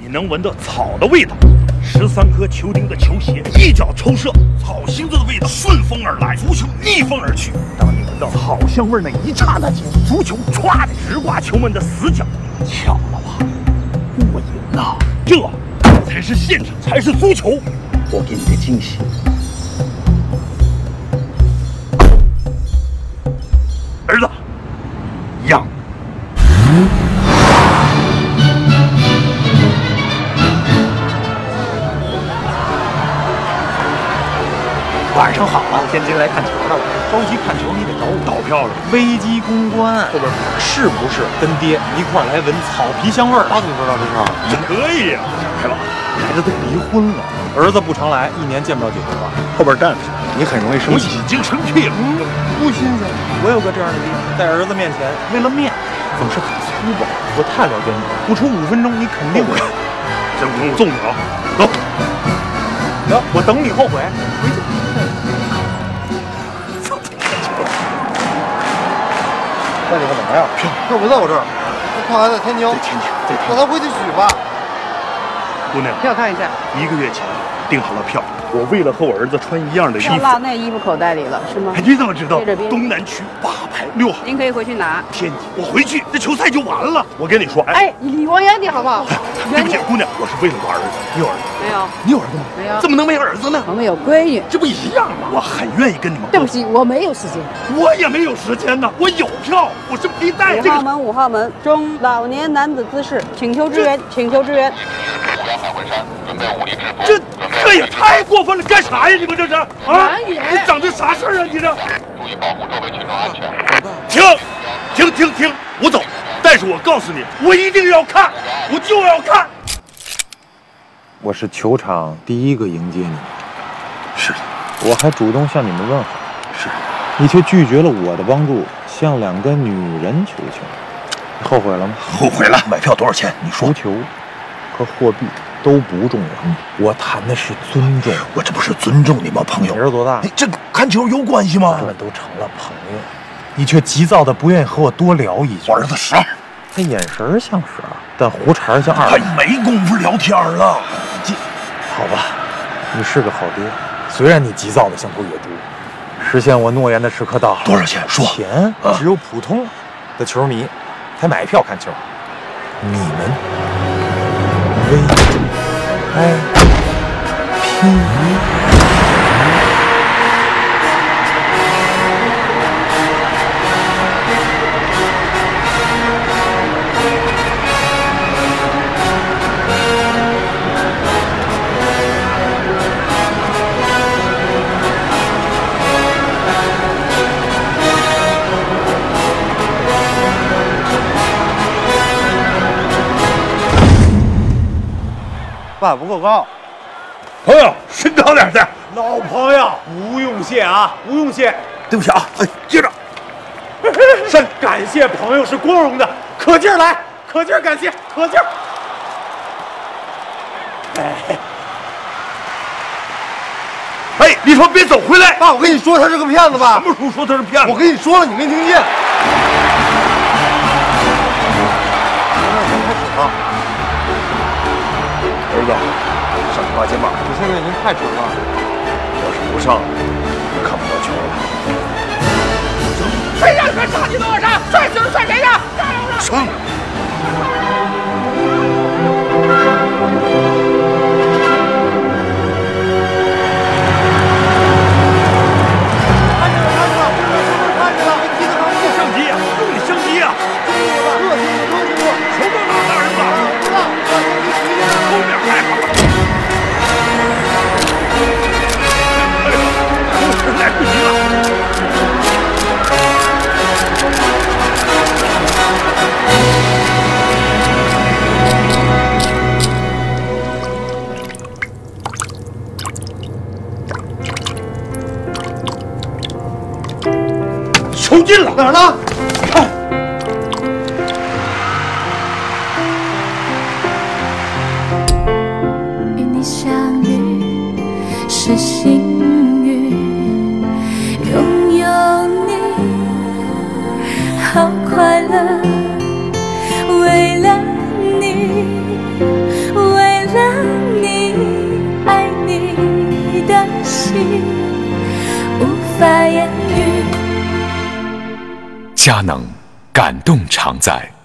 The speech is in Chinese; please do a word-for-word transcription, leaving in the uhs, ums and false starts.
你能闻到草的味道。十三颗球钉的球鞋一脚抽射，草芯子的味道顺风而来，足球逆风而去。当你闻到草香味那一刹那间，足球歘的直挂球门的死角。巧了吧？过瘾呐！这才是现场，才是足球。我给你个惊喜。儿子，养。 晚上好啊，天津来看球的了，着急看球你得找我。 倒票了， 危机公关，后边是不是跟爹一块来闻草皮香味儿？他怎么知道这事儿？ 这可以呀、啊！开了，孩子都离婚了， 儿子不常来，一年见不着几回吧。 后边站着， 你很容易生气。 我已经生气了， 嗯，不新鲜。我有个这样的爹，在儿子面前为了面总是很粗暴。我太了解你了，不出五分钟你肯定会。 这不用我送你了，走。 行，我等你后悔。回去。 那你干嘛呀？票票不在我这儿，那票还在天津。 在天津，在天津。 那咱回去取吧。 姑娘， 票看一下。 一个月前订好了票，我为了和我儿子穿一样的衣服。 落那衣服口袋里了，是吗？ 哎，你怎么知道？ 对着边东南区八排六号。 您可以回去拿。 天津，我回去这球赛就完了。我跟你说， 哎，你离我远点好不好？ 对不起，姑娘，我是为了我儿子。你有儿子没有？ 你有儿子吗？ 没有。 怎么能没儿子呢？ 我们有闺女， 这不一样吗？我很愿意跟你们。 对不起，我没有时间。 我也没有时间呢，我有票，我是没带。 五号门，五号门，中老年男子姿势，请求支援，请求支援。 这这也太过分了，干啥呀？你们这是啊？你整这啥事儿啊？你这！ 注意保护周围群众安全。 停，停停停！我走，但是我告诉你，我一定要看，我就要看。 我是球场第一个迎接你， 是的， 我还主动向你们问好， 是， 你却拒绝了我的帮助，向两个女人求情，你后悔了吗？ 后悔了。买票多少钱？你说。 足球和货币都不重要，我谈的是尊重。 我这不是尊重你吗，朋友？ 你儿子多大？ 你这看球有关系吗？ 咱们都成了朋友，你却急躁的不愿意和我多聊一句。 我儿子十二， 他眼神像十二，但胡茬像二。 他没工夫聊天了。 好吧，你是个好爹，虽然你急躁的像头野猪。实现我诺言的时刻到了。 多少钱？说。 钱只有普通的球迷才买票看球，你们 V I P。 爸不够高， 朋友，身高点点。 老朋友，不用谢啊，不用谢。 对不起啊，哎，接着。 是感谢朋友是光荣的，可劲儿来，可劲儿感谢，可劲儿。 哎，哎，你说别走，回来。 爸，我跟你说他是个骗子吧？ 什么时候说他是骗子？ 我跟你说了，你没听见。开始了。 儿子，上去拔肩膀。 你现在已经太准了， 要是不上，就看不到球了。 谁让你们上去都要上，帅就是帅谁呀？加油了！ 上！ 看见了，看见了，看见了，踢得好， 升级呀，用力升级呀！ 热情热情热！ 球到哪儿，儿子？后面还好。来不及了。球进了， 哪儿呢？ 看。 与你相遇是幸运，拥有你好快乐，为了你。为惜，无法言喻。 佳能，感动常在。